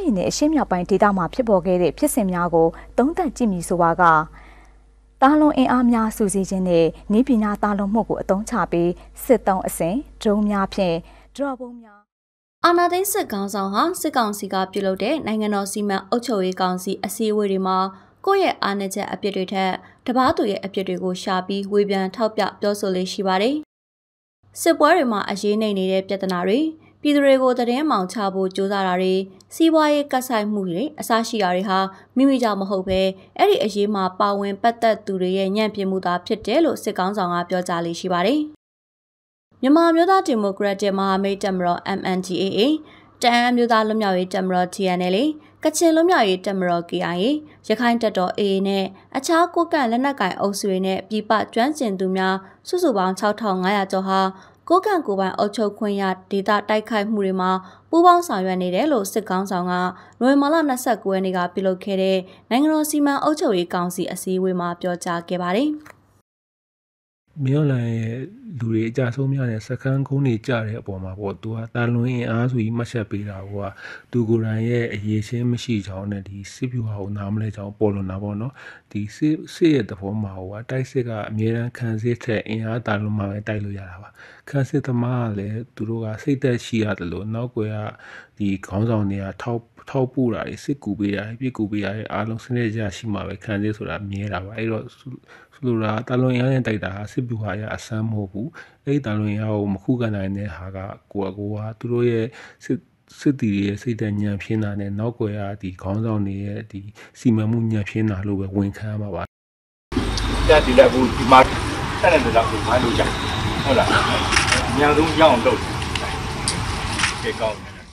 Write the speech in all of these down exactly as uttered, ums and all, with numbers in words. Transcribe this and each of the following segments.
ပြည်နယ်အရှေ့မြောက်ပိုင်းဒေသမှာဖြစ်ပေါ်ခဲ့တဲ့ဖြစ်စဉ်များကိုသုံးသပ်ကြည့်မည်ဆိုပါကတာလွန်အင်အားများစုစည်းခြင်းနဲ့နေပြည်နာတာလွန်မှုကိုအသုံးချပြီးစစ်တောင်းအစဉ်ဒရုန်းများဖြင့်ဒရော့ပုံများအာဏာသိမ်းစစ်ကောင်ဆောင်ဟာစစ်ကောင်စီကပြုလုပ်တဲ့နိုင်ငံတော်စီမံအုပ်ချုပ်ရေးကောင်စီအစည်းအဝေးတွေမှာကိုယ့်ရဲ့အားနည်းချက်အပြစ်တွေထက်တပားသူရဲ့အပြစ်တွေကိုရှာပြီးဝေပြန်ထောက်ပြပြောဆိုလေးရှိပါတယ်။စစ်ပွဲတွေမှာအရေးနိုင်နေတဲ့ပြဿနာတွေပြည်သူတွေကိုတည်င်းမောင်ချဖို့ကြိုးစားတာတွေစီးပွားရေးကတ်ဆိုင်မှုတွေအစရှိတာတွေဟာမိမိကြောင့်မဟုတ်ပဲအဲ့ဒီအရေးမှာပါဝင်ပတ်သက်သူတွေရဲ့ညံ့ပြမှုသာဖြစ်တယ်လို့စစ်ကောင်ဆောင်ကပြောကြားလေးရှိပါတယ်။မြန်မာမျိုးသားဒီမိုကရက်တစ်မဟာမိတ်တပ်မတော် M N D A A တအန်းမျိုးသားလွတ်မြောက်ရေးတပ်မတော် T N L ကချင်လွတ်မြောက်ရေးတပ်မတော် K I A ရခိုင်တပ်တော် A A နဲ့အခြားကိုကန့်လက်နက်ကိုင်အုပ်စုတွေနဲ့ပြည်ပကျွမ်းကျင်သူများစုစုပေါင်း၆ထောင်၅ရာကျော်ဟာကိုကန့်ကိုပိုင်အုပ်ချုပ်ခွင့်ရဒေသတိုက်ခိုက်မှုတွေမှာပူးပေါင်းဆောင်ရွက်နေတယ်လို့စစ်ကောင်ဆောင်ကနိုဝင်ဘာလ၂၉ရက်နေ့ကပြုလုပ်ခဲ့တဲ့နိုင်ငံတော်စီမံအုပ်ချုပ်ရေးကောင်စီအစည်းအဝေးမှာပြောကြားခဲ့ပါတယ်။မြို့လန်ရဲ့လူတွေအကြဆုံးများတဲ့စကန်းကုန်းတွေကြတဲ့အပေါ်မှာပေါ့သူကတာလွန်အင်အားဆိုပြီးမှတ်ချက်ပေးတာကသူကိုယ်တိုင်ရဲ့အရေးချင်းမရှိကြောင်းနဲ့ဒီစစ်ပြူဟာကိုနားမလဲကြောင်းပေါ်လွန်တာပေါ့နော်ဒီစစ်စစ်ရဲ့သဘောမှာဟိုကတိုက်စစ်ကအမြဲတမ်းခံစစ်ထက်အင်အားတာလွန်မှပဲတိုက်လို့ရတာပါခံစစ်သမားကလည်းသူတို့ကစိတ်သက်ရှိရတယ်လို့နောက်ကွယ်ကဒီခေါင်းဆောင်တွေကထောက်ထောက်ပို့တာတွေစစ်ကူပေးတာပြစ်ကူပေးတာတွေအားလုံးစနစ်ကြရှိမှပဲခံစစ်ဆိုတာမြဲတာပါအဲ့တော့ဆိုလိုတာတာလွန်ရမ်းနဲ့တိုက်တာစစ်ပြူဟာရအဆန်းမဟုတ်ဘူးအဲ့ဒီတာလွန်ရကိုမခုခံနိုင်တဲ့ဟာကကိုကကိုကသူတို့ရဲ့စစ်စစ်တီရဲ့စိတ်သက်ညံဖြင်းတာနဲ့နောက်ကွယ်ကဒီခေါင်းဆောင်တွေရဲ့ဒီစီမံမှုညံဖြင်းတာလို့ပဲဝန်ခံရမှာပါတက်ဒီလက်ဘူးဒီမှာတက်တဲ့လောက်ကိုဝိုင်းလို့ကြဟုတ်လားအများဆုံးရအောင်လုပ်တယ်ကောင်း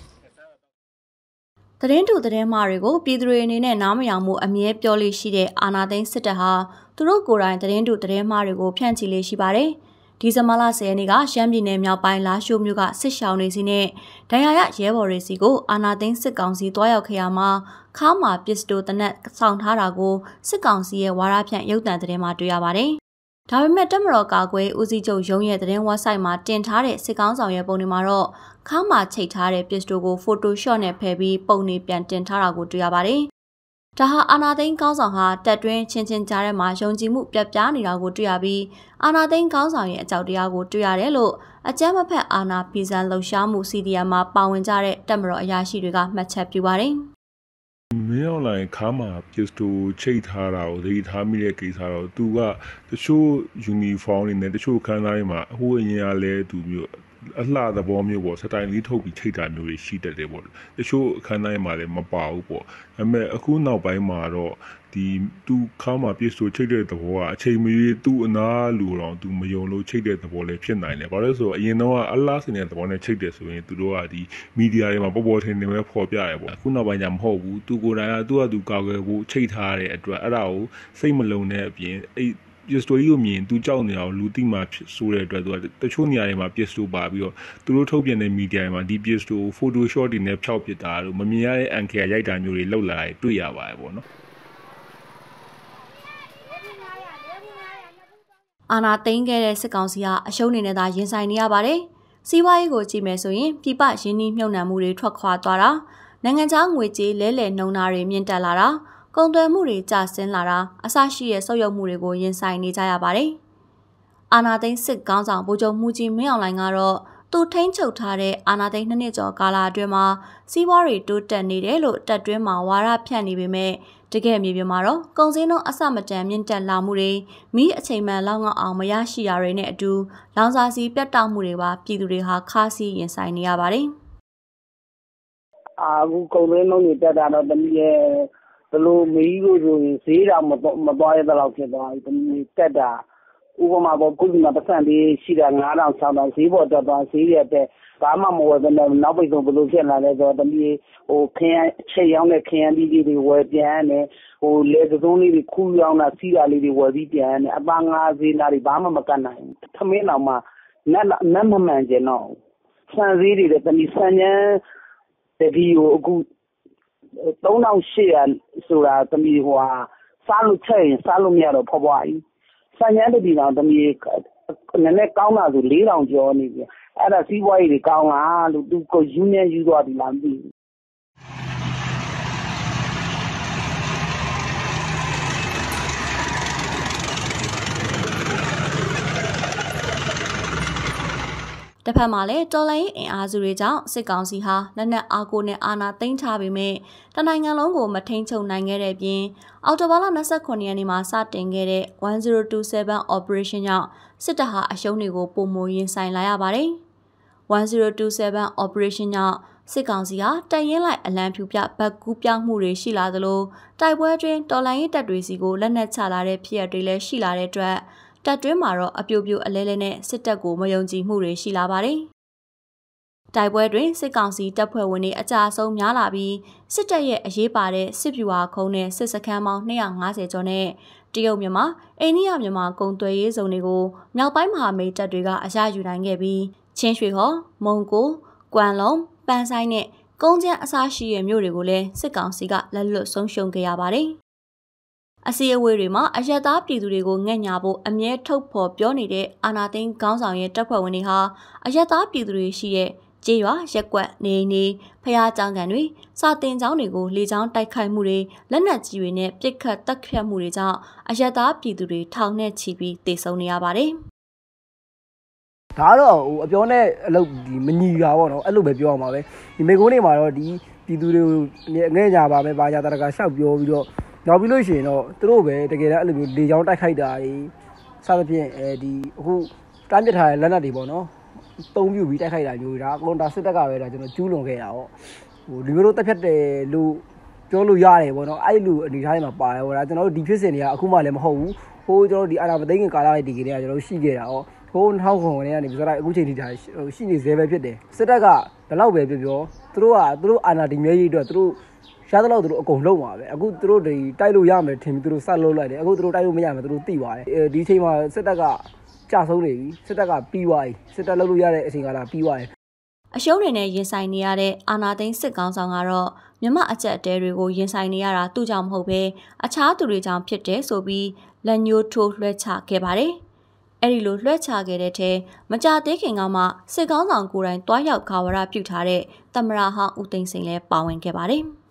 သတင်းတူသတင်းမှားတွေကိုပြည်သူတွေအနေနဲ့နားမယောင်မှုအမြဲပြောလို့ရှိတဲ့အာဏာသိမ်းစစ်တပ်ဟာသူတို့ကိုယ်တိုင်သတင်းတူသတင်းမှားတွေကိုဖြန့်ချီလေးရှိပါတယ်။ဒီဇင်ဘာလဆယ်ရက်နေ့ကရှမ်းပြည်နယ်မြောက်ပိုင်းလာရှိုးမြို့ကစစ်ရှောင်းတွေစီနဲ့ဒဏ်ရာရရဲဘော်တွေစီကိုအာဏာသိမ်းစစ်ကောင်စီတွားရောက်ခဲ့ရမှာခါမာပစ္စတိုတနက်ဆောင်ထားတာကိုစစ်ကောင်စီရဲ့ဝါရဖြန့်ရုပ်သံသတင်းမှာတွေ့ရပါတယ်။ဒါပေမဲ့တပ်မတော်ကာကွယ်ဦးစီးချုပ်ရုံးရဲ့သတင်းဝက်ဆိုက်မှာတင်ထားတဲ့စစ်ကောင်ဆောင်ရဲ့ပုံတွေမှာတော့ခါမာချိတ်ထားတဲ့ပစ္စတိုကို Photoshop နဲ့ဖယ်ပြီးပုံနေပြန်တင်ထားတာကိုတွေ့ရပါတယ်။ဒါဟာအာနာသိန်းကောင်းဆောင်ဟာတက်တွင်းချင်းချင်းကြားထဲမှာယုံကြည်မှုပြတ်ပြားနေတာကိုတွေ့ရပြီးအာနာသိန်းကောင်းဆောင်ရဲ့အကြောက်တရားကိုတွေ့ရတယ်လို့အကြမ်းမဖက်အာနာပြည်စံလှုပ်ရှားမှု C D M မှာပါဝင်ကြတဲ့တပ်မတော်အရာရှိတွေကမှတ်ချက်ပြုပါတယ်။မင်းအောင်လိုင်းခါမှာပစ္စတိုချိတ်ထားတာကိုသတိထားမိတဲ့ကိစ္စတော့သူကတချို့ယူနီဖောင်းတွေနဲ့တချို့ခန်းသားတွေမှာအဟိုးအရင်ကလည်းသူမျိုးအလှသဘောမျိုးပေါ့စတိုင်လေးထုတ်ပြီးချိတ်တာမျိုးတွေရှိတတ်တယ်ပေါ့တချို့အခန်းတိုင်းမှာလည်းမပါဘူးပေါ့ဒါပေမဲ့အခုနောက်ပိုင်းမှာတော့ဒီသူခါမှာပြစ်ဆိုချိတ်တဲ့သဘောကအချိန်မီသူ့အနာလူတော့သူမယုံလို့ချိတ်တဲ့သဘောလည်းဖြစ်နိုင်တယ်ဘာလို့လဲဆိုတော့အရင်တော့အလားစင်တဲ့သဘောနဲ့ချိတ်တယ်ဆိုရင်သူတို့ကဒီမီဒီယာတွေမှာပေါ်ပေါ်ထင်ထင်ပဲဖော်ပြရဲပေါ့အခုနောက်ပိုင်းကျမဟုတ်ဘူးသူကိုယ်တိုင်ကသူ့ဟာသူကာကွယ်ဖို့ချိတ်ထားတဲ့အတွက်အဲ့ဒါကိုစိတ်မလုံတဲ့အပြင်အဲ့ပြစ်စတိုကြီးကိုမြင်သူကြောက်နေအောင်လူတိမှဆိုတဲ့အတွက်သူကတချို့နေရာတွေမှာပြစ်စတိုပါပြီးတော့သူတို့ထုတ်ပြန်တဲ့မီဒီယာတွေမှာဒီပြစ်စတို Photoshop တွေနဲ့ဖျောက်ပစ်တာလို့မမြင်ရတဲ့အန်ကယ်ရိုက်တာမျိုးတွေလောက်လာတွေ့ရပါတယ်ပေါ့နော်အာနာသိမ်းခဲ့တဲ့စစ်ကောင်စီကအရှုံးနေနဲ့သာရင်ဆိုင်နေရပါတယ်။စီးပွားရေးကိုကြည့်မယ်ဆိုရင်ပြည်ပရင်းနှီးမြှုပ်နှံမှုတွေထွက်ခွာသွားတာနိုင်ငံခြားငွေကြေးလဲလှယ်နှုန်းသားတွေမြင့်တက်လာတာကုန်သွယ်မှုတွေကျဆင်းလာတာအစရှိတဲ့ဆုတ်ယုတ်မှုတွေကိုရင်ဆိုင်နေကြရပါတယ်။အာနာသိန်းစစ်ကောင်းဆောင်ဗိုလ်ချုပ်မှုကြီးမင်းအောင်လှိုင်ကတော့သူထိန်းချုပ်ထားတဲ့အာနာသိန်းနှစ်နှစ်ကျော်ကာလအတွင်းမှာစီးပွားရေးတိုးတက်နေတယ်လို့တပ်တွင်းမှာဝါဒဖြန့်နေပေမဲ့တကယ်မြေပြင်မှာတော့ကုန်စည်နှုန်းအဆမတန်မြင့်တက်လာမှုတွေမိအချိန်မှန်လောက်ငေါအောင်မရရှိရတွေနဲ့အတူလောင်စာဆီပြတ်တောက်မှုတွေပါပြည်သူတွေဟာခါးစီးရင်ဆိုင်နေရပါတယ်။အခုကုန်စည်နှုန်းတွေတက်တာတော့တမီးရဲ့ဘလို့မီးလို့ဆိုရင်ဈေးတောင်မမသွားရတဲ့လောက်ဖြစ်သွားပြီတမီးတက်တာဥပမာပေါ့ကုလမှာပတ်စံလေးရှိတာငါးတောင်၆တောင်ဈေးပေါ်တက်သွားဈေးရတဲ့ဘာမှမဝယ်ဘဲနဲ့နောက်ပိတ်ဆုံးဘလို့ဖြစ်လာလဲဆိုတော့တမီးဟိုခင်းချိန်ရောက်တဲ့ခင်းလေးတွေဝယ်ပြန်တယ်ဟိုလေသုံးလေးတွေခူးရောက်တာစီးတာလေးတွေဝယ်ပြီးပြန်တယ်အပန်းငါးဈေးနာတွေဘာမှမကတ်နိုင်ထမင်းတော်မှာနတ်နတ်မမှန်ကျင်တော့ဆန်ဈေးတွေတမီးဆန်ချမ်းတတိကိုအခုသုံးထောင်ရှစ်ရာဆိုတာတမီးဟိုဟာစားလို့ချက်ရင်စားလို့မရတော့ဖွားဖွားကြီးဆန်ချမ်းတတိတောင်တမီးနည်းနည်းကောင်းတာဆိုလေးတောင်ကျော်နေပြီအဲ့ဒါစီးပွားရေးတွေကောင်းလားလို့သူကိုယူနေယူသွားပြီလားမသိဘူးတစ်ဖက်မှာလည်းတော်လိုင်းအင်အားစုတွေကြောင့်စစ်ကောင်စီဟာလက်နက်အားကိုနဲ့အာဏာသိမ်းထားပေမဲ့တနိုင်ငံလုံးကိုမထိန်ချုပ်နိုင်ခဲ့တဲ့ပြင်အော်တိုဘာလ၂၉ရက်နေ့မှာစတင်ခဲ့တဲ့one zero two seven operation ကြောင့်စစ်တပ်ဟာအရှုံးတွေကိုပုံမရင်ဆိုင်လာရပါတယ်။ one zero two seven operation ကြောင့်စစ်ကောင်စီဟာတိုင်ရင်လိုက်အလံဖြူပြဘက်ကူးပြောင်းမှုတွေရှိလာသလိုတိုက်ပွဲတွင်တော်လိုင်းရေးတပ်တွေစီကိုလက်နက်ချလာတဲ့ဖြစ်ရပ်တွေလည်းရှိလာတဲ့အတွက်တပ်တွင်းမှာတော့အပြိုပြိုအလဲလဲနဲ့စစ်တပ်ကိုမယုံကြည်မှုတွေရှိလာပါတယ်။တိုက်ပွဲတွင်စစ်ကောင်စီတပ်ဖွဲ့ဝင်တွေအကြအဆုံးများလာပြီးစစ်တပ်ရဲ့အရေးပါတဲ့စစ်ဗျူဟာခုံးနဲ့စစ်စခန်းပေါင်း၂၅၀ကျော်နဲ့တရုတ်မြန်မာအိန္ဒိယမြန်မာကုန်သွယ်ရေးဇုံတွေကိုမြောက်ပိုင်းမဟာမိတ်တပ်တွေကအရယူနိုင်ခဲ့ပြီးချင်းရွှေဟော်မုံကိုကွမ်လုံပန်းဆိုင်နဲ့ကုန်းချမ်းအစားရှိတဲ့မြို့တွေကိုလည်းစစ်ကောင်စီကလက်လွတ်ဆုံးရှုံးခဲ့ရပါတယ်။အစည်းအဝေးတွေမှာအရက်သားပြည်သူတွေကိုငှက်ညာဖို့အမြဲထုတ်ဖော်ပြောနေတဲ့အာဏာသိမ်းခေါင်းဆောင်ရဲ့တပ်ဖွဲ့ဝင်တွေဟာအရက်သားပြည်သူတွေရှိတဲ့ကျေးရွာရက်ကွက်နေအိမ်တွေဖျားကြောင်ကန်တွေစာတင်ကျောင်းတွေကိုလေကြောင်းတိုက်ခိုက်မှုတွေလက်နက်ကြီးတွေနဲ့ပစ်ခတ်တပ်ဖြတ်မှုတွေကြောင့်အရက်သားပြည်သူတွေထောင်နဲ့ချီပြီးတေဆုံးနေရပါတယ်။ဒါတော့ဟိုအပြောနဲ့အလုပ်ဒီမညီတာပေါ့နော်အဲ့လိုပဲပြောအောင်ပါပဲဒီမေကုန်းတွေမှာတော့ဒီပြည်သူတွေကိုငဲ့ညာပါပဲဘာညာတရကရှောက်ပြောပြီးတော့နောက်ပြီးလို့ရှိရင်တော့သူတို့ပဲတကယ်တော့အဲ့လိုမျိုးလေချောင်းတိုက်ခိုက်တာတွေစသဖြင့်အဲဒီအခုတားမြစ်ထားတဲ့လက်နက်တွေပေါ့နော်တုံးပြူပြီးတိုက်ခိုက်တာမျိုးဒါအကုန်ဒါစစ်တပ်ကပဲဒါကျွန်တော်ကျူးလွန်ခဲ့တာပေါ့ဟိုဒီလိုတက်ဖြတ်တယ်လို့ပြောလို့ရတယ်ပေါ့နော်အဲ့လိုအနေထားတွေမှာပါတယ်ပေါ့ဒါကျွန်တော်တို့ဒီဖြစ်စဉ်တွေကအခုမှလည်းမဟုတ်ဘူးဟိုကျွန်တော်ဒီအာဏာမသိမ်းခင်ကာလတွေဒီကနေ့ကကျွန်တော်တို့ရှိခဲ့တာပေါ့ဟိုထောက်ခွန်ဝင်ကနေပြီးတော့အခုချိန်ထိဒါရှိနေသေးပဲဖြစ်တယ်စစ်တပ်ကဘယ်လောက်ပဲပြောပြောသူတို့ကသူတို့အာဏာတည်မြဲရေးအတွက်သူတို့ရှားတဲ့လောက်သူတို့အကုန်လုံးပါပဲအခုသူတို့ဒီတိုက်လို့ရမယ်ထင်ပြီးသူတို့ဆက်လုပ်လိုက်တယ်အခုသူတို့တိုက်လို့မရမယ်သူတို့သိပါတယ်ဒီချိန်မှာစစ်တပ်ကကြာဆုံးနေပြီစစ်တပ်ကပြီးသွားပြီစစ်တပ်လုပ်လို့ရတဲ့အချိန်ကလာပြီးသွားတယ်အရှုံးတွေနဲ့ရင်ဆိုင်နေရတဲ့အာဏာသိမ်းစစ်ကောင်ဆောင်ကတော့မြမအကြက်အတဲတွေကိုရင်ဆိုင်နေရတာသူ့ကြောင့်မဟုတ်ပဲအခြားသူတွေကြောင့်ဖြစ်တယ်ဆိုပြီးလက်ညှိုးထိုးလွှဲချခဲ့ပါတယ်အဲ့ဒီလိုလွှဲချခဲ့တဲ့ထဲမကြသေးခင်ကမှစစ်ကောင်းဆောင်ကိုယ်တိုင်တွားရောက်ခါဝရပြုထားတဲ့သမ္မတဟောင်းဦးသိန်းစိန်လည်းပါဝင်ခဲ့ပါတယ်။